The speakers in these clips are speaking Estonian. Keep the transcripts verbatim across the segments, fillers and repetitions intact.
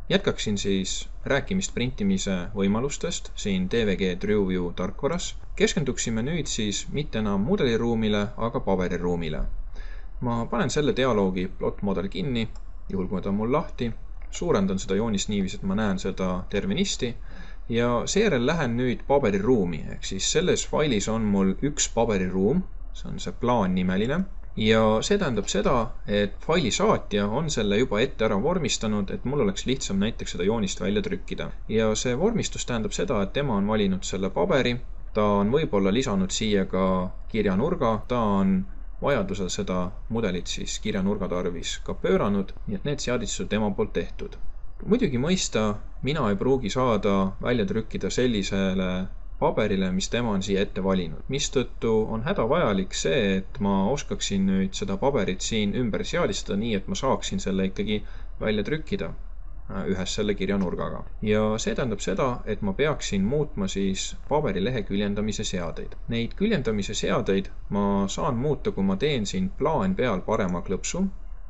Jätkaksin siis rääkimist printimise võimalustest siin D V G TrueView tarkvaras. Keskenduksime nüüd siis mitte enam mudeliruumile, aga paberiruumile. Ma panen selle dialoogi plot model kinni, juhul kui ta on mul lahti, suurendan seda joonist niiviisi, et ma näen seda tervenisti ja seejärel lähen nüüd paberiruumi, ehk siis selles failis on mul üks paberiruum, see on see plaan nimeline. Ja see tähendab seda, et faili saatja on selle juba ette ära vormistanud, et mul oleks lihtsam näiteks seda joonist välja trükkida. Ja see vormistus tähendab seda, et tema on valinud selle paberi, ta on võib-olla lisanud siia ka kirjanurga, ta on vajadusel seda mudelit siis kirjanurga tarvis ka pööranud, nii et need seadistused tema poolt tehtud. Muidugi mõista, mina ei pruugi saada välja trükkida sellisele paberile, mis tema on siia ette valinud. Mistõttu on hädavajalik see, et ma oskaksin nüüd seda paberit siin ümber seadistada nii, et ma saaksin selle ikkagi välja trükkida ühes selle kirjanurgaga. Ja see tähendab seda, et ma peaksin muutma siis paberilehe küljendamise seadeid. Neid küljendamise seadeid ma saan muuta, kui ma teen siin plaan peal parema klõpsu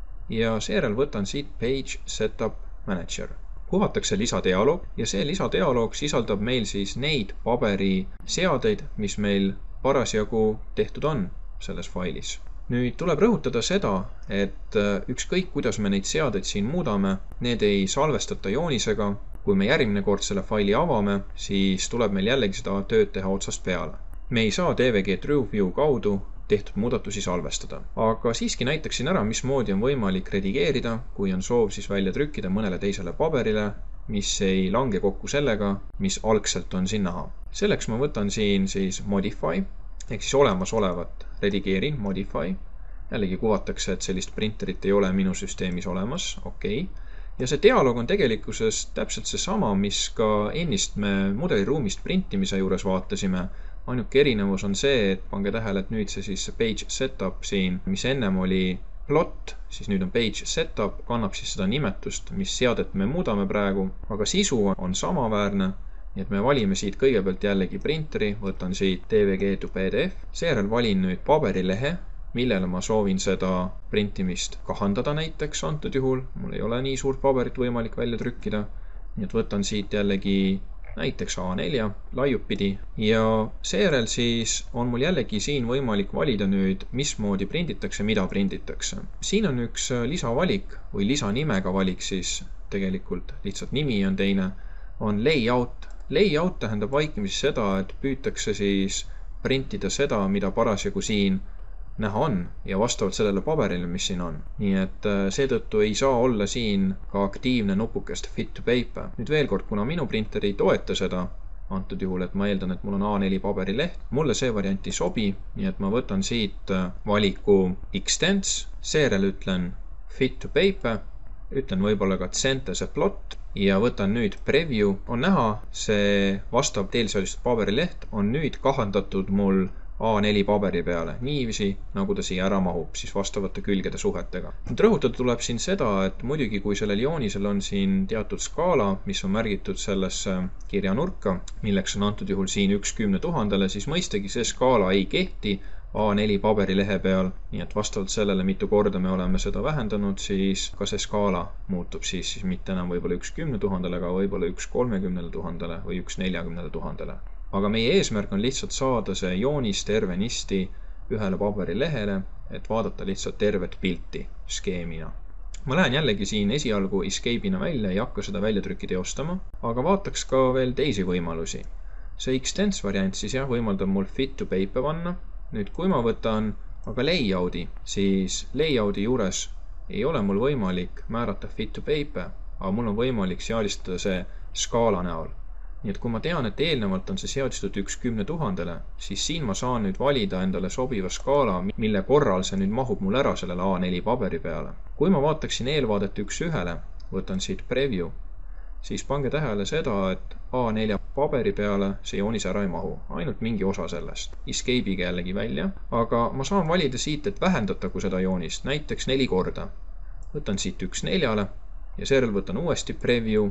ja seejärel võtan siit Page Setup Manager. Kuvatakse lisadialoog ja see lisadialoog sisaldab meil siis neid paberi seadeid, mis meil parasjagu tehtud on selles failis. Nüüd tuleb rõhutada seda, et ükskõik kuidas me neid seadeid siin muudame, need ei salvestata joonisega. Kui me järgmine kord selle faili avame, siis tuleb meil jällegi seda tööd teha otsast peale. Me ei saa D V G TrueView kaudu tehtud muudatusi salvestada. Aga siiski näitaksin ära, mismoodi on võimalik redigeerida, kui on soov siis välja trükkida mõnele teisele paberile, mis ei lange kokku sellega, mis algselt on siin näha. Selleks ma võtan siin siis Modify, ehk siis olemasolevat redigeerin, Modify. Jällegi kuvatakse, et sellist printerit ei ole minu süsteemis olemas, okei. Ja see dialoog on tegelikkuses täpselt see sama, mis ka ennist me mudeliruumist printimise juures vaatasime. Ainuke erinevus on see, et pange tähele, et nüüd see siis Page Setup siin, mis ennem oli plot, siis nüüd on Page Setup, kannab siis seda nimetust, mis seadet me muudame praegu, aga sisu on samaväärne, nii et me valime siit kõigepealt jällegi printeri, võtan siit D V G to P D F, seejärel valin nüüd paberilehe, millele ma soovin seda printimist kahandada näiteks antud juhul, mul ei ole nii suurt paberit võimalik välja trükkida, nii et võtan siit jällegi näiteks A neli laiupidi ja seejärel siis on mul jällegi siin võimalik valida nüüd, mismoodi prinditakse, mida prinditakse. Siin on üks lisavalik või lisanimega valik siis tegelikult, lihtsalt nimi on teine, on layout. Layout tähendab vaikimisi seda, et püütakse siis printida seda, mida parasjagu siin näha on ja vastavalt sellele paberile, mis siin on. Nii et seetõttu ei saa olla siin ka aktiivne nupukest Fit to Paper. Nüüd veel kord, kuna minu printer ei toeta seda, antud juhul, et ma eeldan, et mul on A neli paberileht, mulle see variant ei sobi, nii et ma võtan siit valiku Extends, seejärel ütlen Fit to Paper, ütlen võib-olla ka Center as a Plot ja võtan nüüd Preview. On näha, see vastav eelseadistud paberileht on nüüd kahandatud mul A neli paberi peale, niiviisi, nagu ta siia ära mahub, siis vastavate külgede suhetega. Nüüd rõhutada tuleb siin seda, et muidugi kui sellel joonisel on siin teatud skaala, mis on märgitud sellesse kirjanurka, milleks on antud juhul siin üks kümne tuhandele, siis mõistagi see skaala ei kehti A neli paberilehe peal, nii et vastavalt sellele, mitu korda me oleme seda vähendanud, siis ka see skaala muutub siis, siis mitte enam võib-olla üks kümne tuhandele, aga võib-olla üks kolmekümnele tuhandele või üks neljakümnele tuhandele. Aga meie eesmärk on lihtsalt saada see joonis tervenisti ühele paberilehele, et vaadata lihtsalt tervet pilti skeemina. Ma lähen jällegi siin esialgu escape'ina välja, ei hakka seda väljatrükki teostama, aga vaataks ka veel teisi võimalusi. See Extends variant siis jah, võimaldab mul Fit to Paper panna. Nüüd kui ma võtan aga layouti, siis layouti juures ei ole mul võimalik määrata Fit to Paper, aga mul on võimalik seadistada see skaala näol. Nii et kui ma tean, et eelnevalt on see seadistud üks kümne tuhandele, siis siin ma saan nüüd valida endale sobiva skaala, mille korral see nüüd mahub mul ära sellele A neli paberi peale. Kui ma vaataksin eelvaadet üks ühele, võtan siit Preview, siis pange tähele seda, et A neli paberi peale see joonis ära ei mahu, ainult mingi osa sellest. Escape'iga jällegi välja, aga ma saan valida siit, et vähendatagu seda joonist, näiteks neli korda. Võtan siit üks neljale ja seejärel võtan uuesti Preview,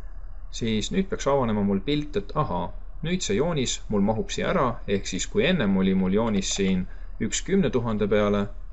siis nüüd peaks avanema mul pilt, et aha, nüüd see joonis mul mahub siia ära, ehk siis kui ennem oli mul joonis siin üks kümne tuhande peale,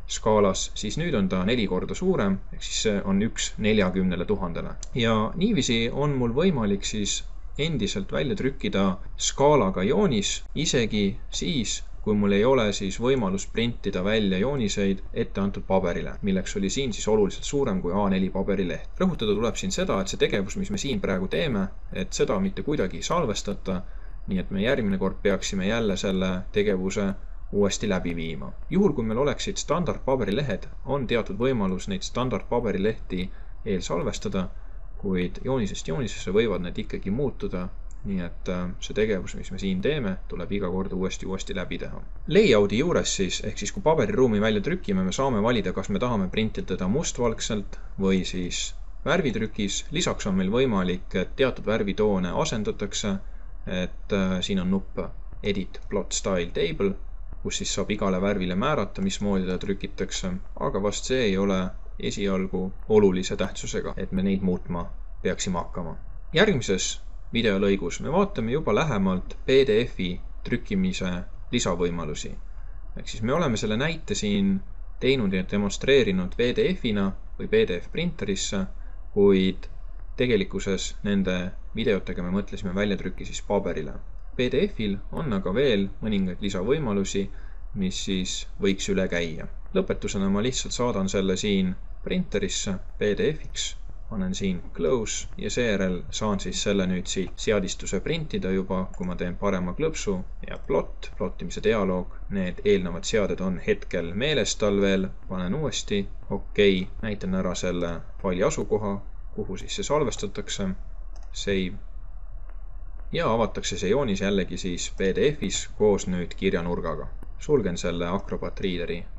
skaalas, siis nüüd on ta neli korda suurem, ehk siis see on üks neljakümnele tuhandele. Ja niiviisi on mul võimalik siis endiselt välja trükkida skaalaga joonis, isegi siis, kui mul ei ole siis võimalus printida välja jooniseid ette antud paberile, milleks oli siin siis oluliselt suurem kui A neli paberileht. Rõhutada tuleb siin seda, et see tegevus, mis me siin praegu teeme, et seda mitte kuidagi ei salvestata, nii et me järgmine kord peaksime jälle selle tegevuse uuesti läbi viima. Juhul, kui meil oleksid standardpaberilehed, on teatud võimalus neid standardpaberilehti eel salvestada, kuid joonisest joonisesse võivad need ikkagi muutuda, nii et see tegevus, mis me siin teeme, tuleb iga kord uuesti uuesti läbi teha. Layout'i juures siis, ehk siis kui paberiruumi välja trükime, me saame valida, kas me tahame printida teda mustvalgselt või siis värvitrükis. Lisaks on meil võimalik, et teatud värvitoone asendatakse, et siin on nupp Edit Plot Style Table, kus siis saab igale värvile määrata, mismoodi ta trükitakse, aga vast see ei ole esialgu olulise tähtsusega, et me neid muutma peaksime hakkama. Järgmises videolõigus me vaatame juba lähemalt P D F-i trükkimise lisavõimalusi. Ehk siis me oleme selle näite siin teinud ja demonstreerinud P D F-ina või P D F printerisse, kuid tegelikkuses nende videotega me mõtlesime välja trükki siis paberile. P D F-il on aga veel mõningaid lisavõimalusi, mis siis võiks üle käia. Lõpetusena ma lihtsalt saadan selle siin printerisse P D F-iks, panen siin close ja seejärel saan siis selle nüüd siit seadistuse printida juba, kui ma teen parema klõpsu ja plot, plottimise dialoog. Need eelnevad seaded on hetkel meeles tal veel, panen uuesti, okei, näitan ära selle faili asukoha, kuhu siis see salvestatakse, save ja avatakse see joonis jällegi siis P D F-is koos nüüd kirjanurgaga. Sulgen selle Acrobat Readeri